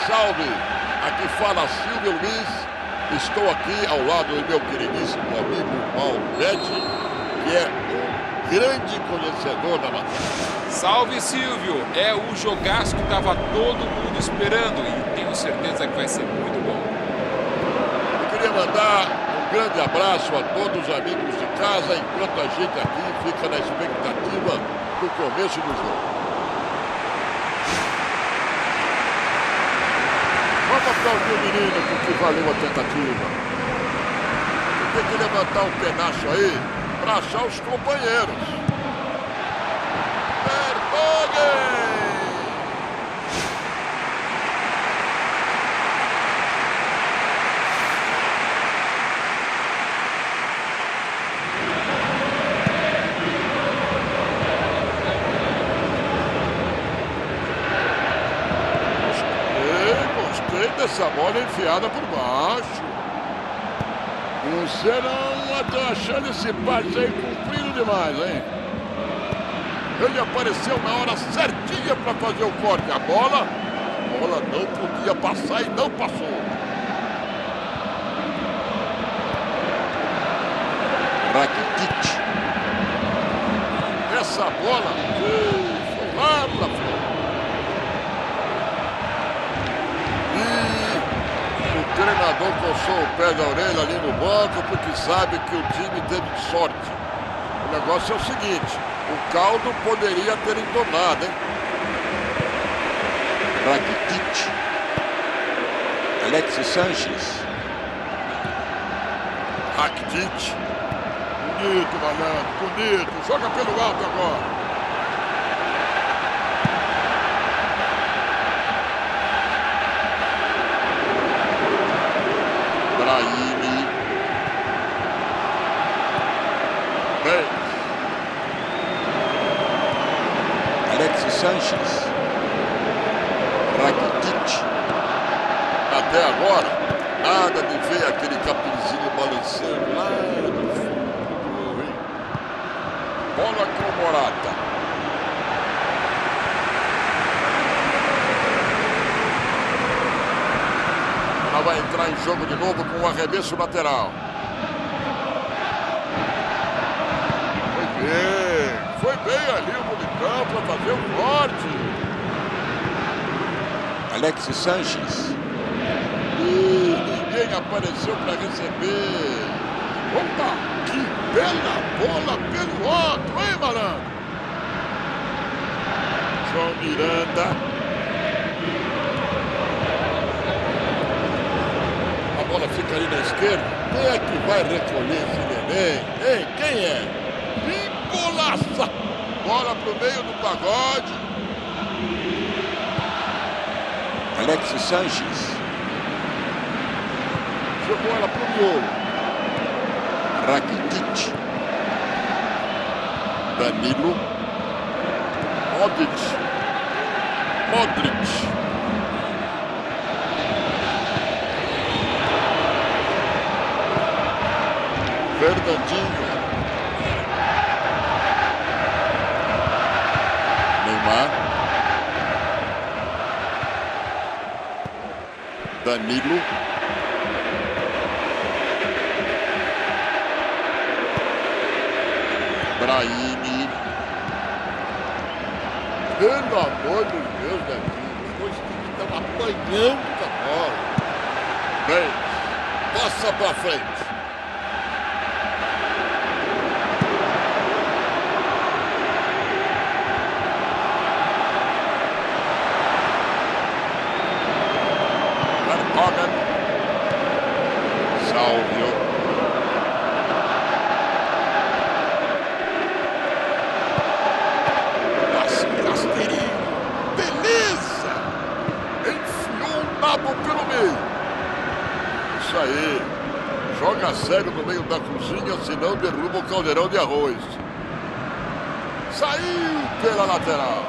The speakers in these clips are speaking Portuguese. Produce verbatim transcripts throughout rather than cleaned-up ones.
salve! Aqui fala Silvio Luiz. Estou aqui ao lado do meu queridíssimo amigo Paulo Betti, que é um grande conhecedor da matéria. Salve, Silvio! É o jogaço que estava todo mundo esperando e tenho certeza que vai ser muito bom. Eu queria mandar um grande abraço a todos os amigos de casa, enquanto a gente aqui fica na expectativa do começo do jogo. Vamos aplaudir o menino porque valeu a tentativa. Você tem que levantar um penacho aí para achar os companheiros. Vertonghen! Essa bola enfiada por baixo. O Serão, eu tô achando esse passe aí comprido demais, hein? Ele apareceu na hora certinha para fazer o corte. A bola, a bola não podia passar e não passou. Rakitic. Essa bola foi lá para frente. O treinador coçou o pé da orelha ali no banco porque sabe que o time teve sorte. O negócio é o seguinte, o caldo poderia ter entornado, hein? Rakitic. Alexis Sanches. Rakitic. Bonito, malandro, bonito. Joga pelo alto agora. Brahimi. Bem. Alexis Sanches. Rakitic. Até agora, nada de ver aquele capuzinho balançando lá no fundo do gol, hein? Bola com Morata. Ela vai entrar em jogo de novo com o arremesso lateral. Foi bem, foi bem ali o Militão para fazer o corte. Alexis Sanches. E ninguém apareceu para receber. Opa, que bela bola pelo alto, hein, malandro? João Miranda. A bola fica ali na esquerda. Quem é que vai recolher esse neném? Hein? Quem é? Golaça! Bola pro meio do pagode. Alexis Sanches. Jogou ela pro miolo. Rakitic. Danilo. Modric. Modric. Fernandinho. Neymar. Danilo. Brahimi. Pelo amor de Deus, Davi. Hoje tem que estar apanhando da bola. Bem, passa pra frente. Salvio. Passe rasteirinho. Beleza! Enfiou o nabo pelo meio. Isso aí. Joga sério no meio da cozinha, senão derruba o caldeirão de arroz. Saiu pela lateral.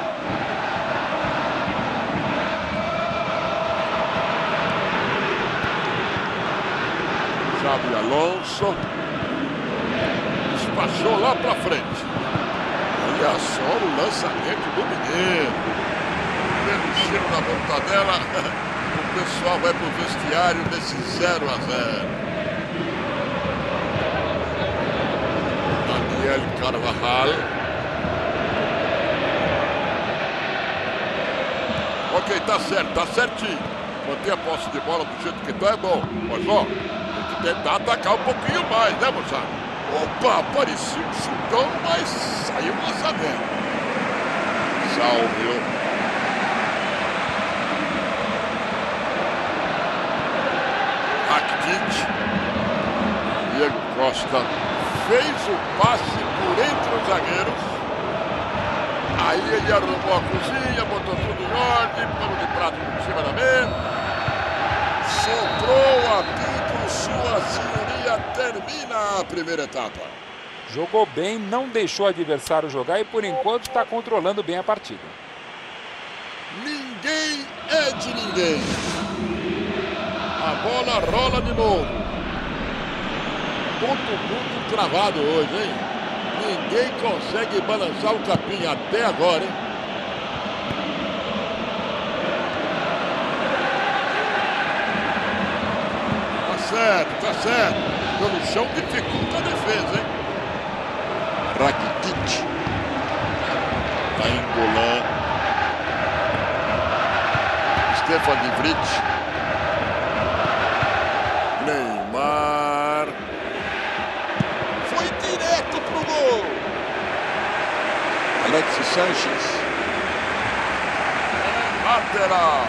Xabi Alonso. Despachou lá pra frente. Olha só o lançamento do menino. Pelo cheiro da mortadela. pessoal vai pro vestiário desse zero a zero. Daniel Carvajal. Ok, tá certo, tá certinho. Manter a posse de bola do jeito que tá é bom. Mas ó, tem que tentar atacar um pouquinho mais, né, moçada? Opa, parecia um chutão, mas saiu lançamento. Salve. Rakitic. Diego Costa fez o passe por entre os zagueiros. Aí ele arrumou a cozinha, botou tudo em ordem, pano de prato por cima da mesa. Soprou, apito, sua senhoria, termina a primeira etapa. Jogou bem, não deixou o adversário jogar e por enquanto está controlando bem a partida. Ninguém é de ninguém. A bola rola de novo. Todo mundo travado hoje, hein? Ninguém consegue balançar o capim até agora, hein? Tá certo, tá certo. Pelo chão dificulta a defesa, hein? Rakitic. Tá engolando. Stefan de Vrij. Neymar. Foi direto pro gol. Alexis Sanches. Lateral.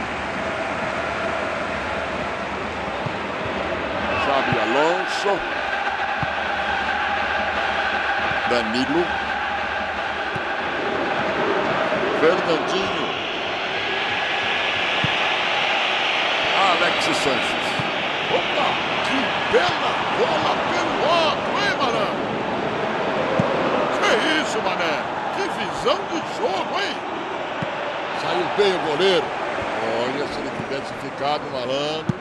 Xabi Alonso. Danilo. Fernandinho. Alexis Sanches. Opa, que bela bola pelo alto, hein, malandro? Que isso, mané? Que visão de jogo, hein? Saiu bem o goleiro. Olha, se ele tivesse ficado, malandro.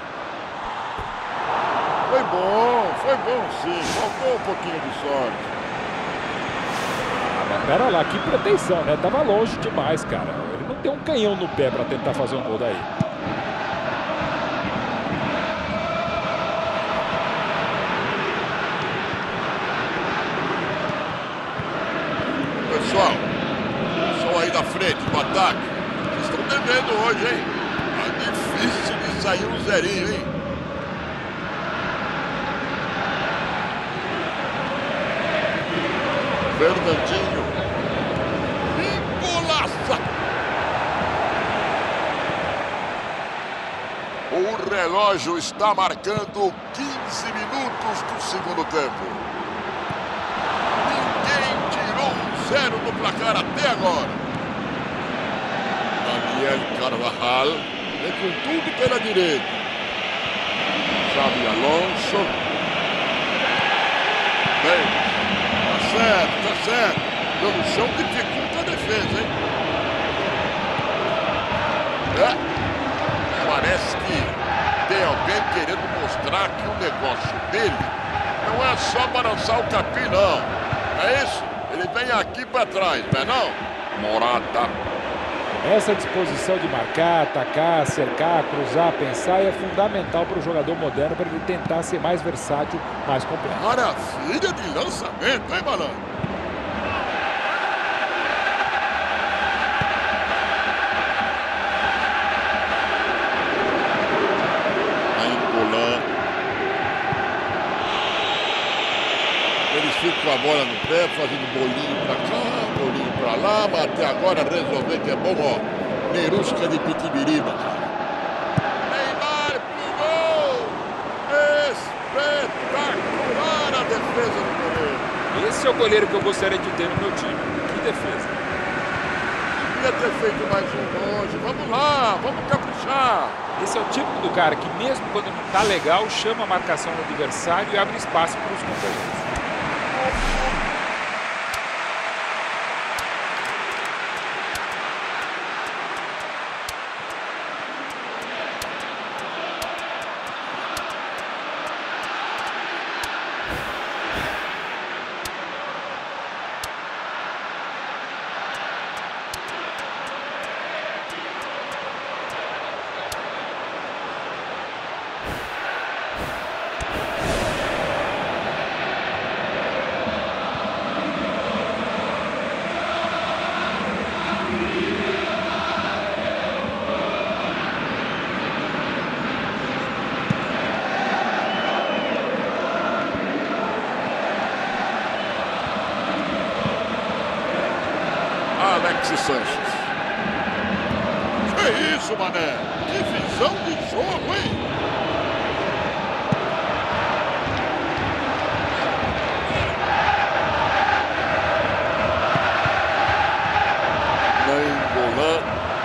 Foi bom, foi bom sim. Faltou um pouquinho de sorte. Mas pera lá, que pretensão, né? Tava longe demais, cara. Ele não tem um canhão no pé pra tentar fazer um gol daí. Pessoal, só aí da frente, no ataque. Vocês estão devendo hoje, hein? Tá difícil de sair um zerinho, hein? Fernandinho. Que golaça! O relógio está marcando quinze minutos do segundo tempo. Ninguém tirou um zero no placar até agora. Daniel Carvajal vem com tudo pela direita. Xabi Alonso. Bem. Tá certo, tá certo. Pelo chão dificulta a defesa, hein? É. Parece que tem alguém querendo mostrar que o negócio dele não é só balançar o capim, não. É isso? Ele vem aqui pra trás, não é não? Morata. Essa disposição de marcar, atacar, cercar, cruzar, pensar é fundamental para o jogador moderno para ele tentar ser mais versátil, mais completo. Maravilha de lançamento, hein, malandro? Angolã. Eles ficam com a bola no pé, fazendo bolinho pra cá, bolinho pra lá, mas até agora resolver que é bom, ó. Nerusca de Pitibiriba, cara. Neymar pro gol! Espetacular a defesa do goleiro. Esse é o goleiro que eu gostaria de ter no meu time. Que defesa. Devia ter feito mais um longe. Vamos lá, vamos caprichar. Esse é o tipo do cara que mesmo quando não tá legal, chama a marcação do adversário e abre espaço para os companheiros. Alexis Sanches. Que isso, mané? Que visão de jogo, hein? Nainggolan.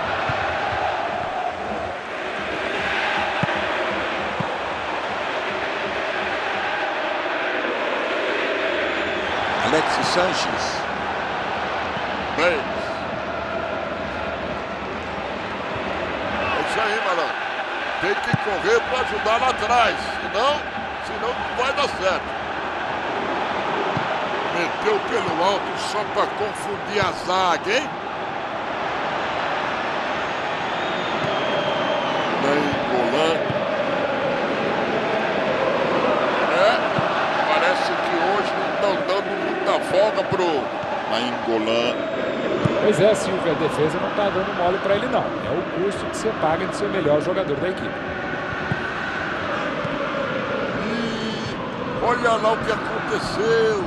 Alexis Sanches. Bem. É isso aí, malandro. Tem que correr para ajudar lá atrás. Senão, senão não vai dar certo. Meteu pelo alto só para confundir a zaga, hein? Nainggolan. É, parece que hoje não estão dando muita folga pro Nainggolan. Pois é, Silvio, a defesa não está dando mole para ele, não. É o custo que você paga de ser o melhor jogador da equipe. E olha lá o que aconteceu.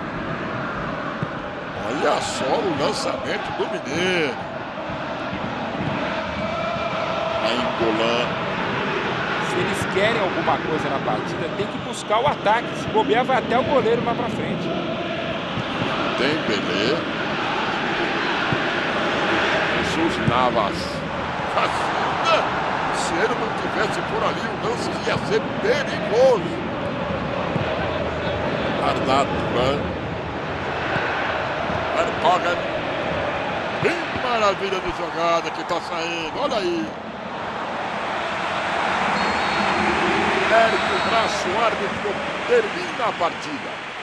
Olha só o lançamento do Mineiro. Nainggolan. Se eles querem alguma coisa na partida, tem que buscar o ataque. Se bobear, vai até o goleiro lá para frente. Tem Belê. Jesus Navas. Caceta! Se ele não tivesse por ali, o lance ia ser perigoso. Arnaldo Turan. Vertonghen. Que maravilha de jogada que tá saindo. Olha aí. Érico Braço, árbitro, termina a partida.